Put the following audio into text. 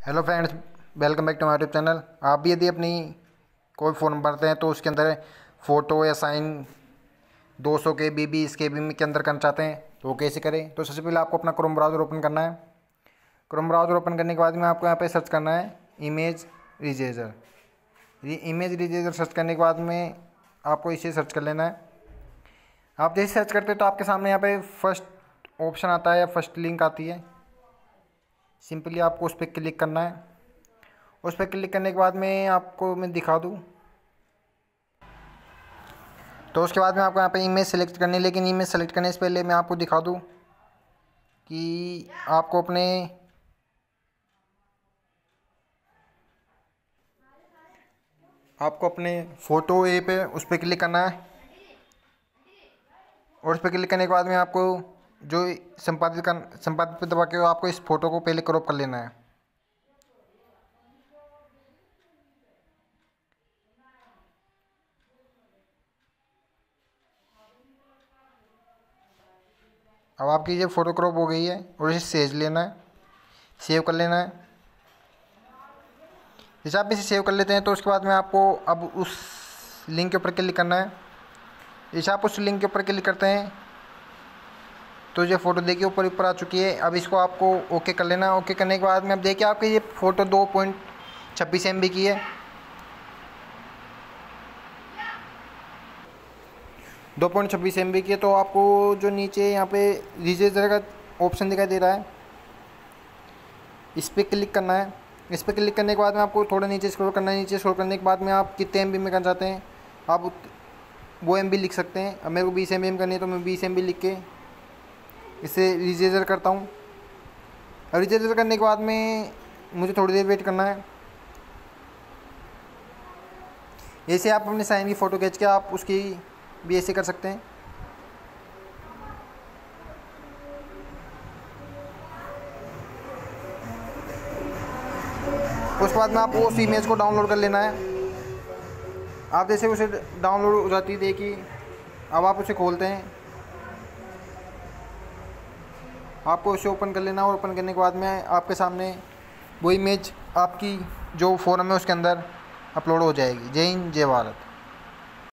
Hello friends, welcome back to my YouTube channel. आप भी यदि अपनी कोई फॉर्म भरते हैं तो उसके अंदर फ़ोटो या साइन 200 के बी 20 के बी के अंदर करना चाहते हैं तो वो कैसे करें। तो सबसे पहले आपको अपना क्रोम ब्राउज़र ओपन करना है। क्रोम ब्राउज़र ओपन करने के बाद में आपको यहाँ पे सर्च करना है इमेज इरेज़र। ये इमेज इरेज़र सर्च करने के बाद में आपको इसे सर्च कर लेना है। आप जैसे सर्च करते हैं तो आपके सामने यहाँ पे फर्स्ट ऑप्शन आता है या फर्स्ट लिंक आती है। सिंपली आपको उस पर क्लिक करना है। उस पर क्लिक करने के बाद में आपको मैं दिखा दूँ तो उसके बाद में आपको यहाँ पे इमेज सेलेक्ट करनी है। लेकिन इमेज सेलेक्ट करने से पहले मैं आपको दिखा दूँ कि आपको अपने फ़ोटो ए पे उस पर क्लिक करना है। और उस पर क्लिक करने के बाद में आपको जो संपादित पे दबा के आपको इस फ़ोटो को पहले क्रॉप कर लेना है। अब आपकी ये फ़ोटो क्रॉप हो गई है और इसे सेव लेना है, सेव कर लेना है। जैसे आप इसे सेव कर लेते हैं तो उसके बाद में आपको अब उस लिंक के ऊपर क्लिक करना है। जैसे आप उस लिंक के ऊपर क्लिक करते हैं तो ये फ़ोटो देखिए ऊपर ऊपर आ चुकी है। अब इसको आपको ओके कर लेना है। ओके करने के बाद में अब देखिए आपकी ये फ़ोटो 2.26 MB की है। 2.26 MB की है। तो आपको जो नीचे यहाँ पे इरेज़र का ऑप्शन दिखाई दे रहा है, इस पर क्लिक करना है। इस पर क्लिक करने के बाद में आपको थोड़ा नीचे स्क्रॉल करना है। नीचे स्क्रॉल करने के बाद में आप कितने MB में करना चाहते हैं आप वो MB लिख सकते हैं। अब मेरे को 20 MB में करनी है तो मैं 20 MB लिख के इसे इरेज़र करता हूँ। अब इरेज़र करने के बाद में मुझे थोड़ी देर वेट करना है। ऐसे आप अपने साइन की फ़ोटो खींच के आप उसकी भी ऐसे कर सकते हैं। उसके बाद में आपको उस इमेज को डाउनलोड कर लेना है। आप जैसे उसे डाउनलोड हो जाती है देखिए, अब आप उसे खोलते हैं। आपको उसे ओपन कर लेना और ओपन करने के बाद में आपके सामने वो इमेज आपकी जो फोरम है उसके अंदर अपलोड हो जाएगी। जय हिंद, जय भारत।